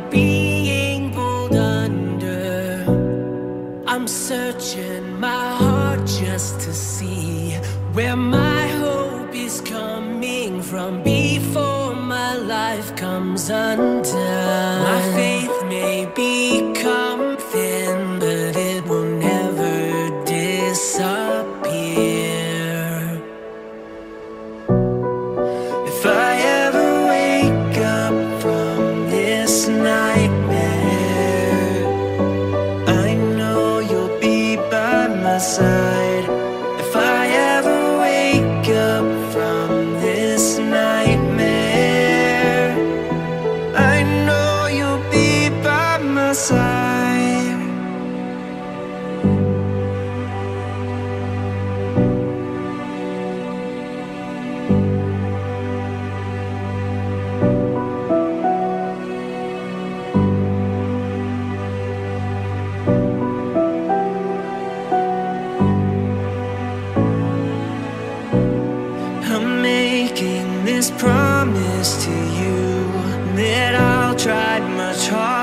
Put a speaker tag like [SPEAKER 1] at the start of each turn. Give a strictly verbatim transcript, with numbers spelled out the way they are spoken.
[SPEAKER 1] being pulled under. I'm searching my heart just to see where my hope is coming from before my life comes undone. My faith may become thin, but it will never disappear. If I ever wake up from this nightmare, I know you'll be by my side. If I ever wake up from this nightmare, I know you'll be by my side. I'm making this promise to you that I'll try much harder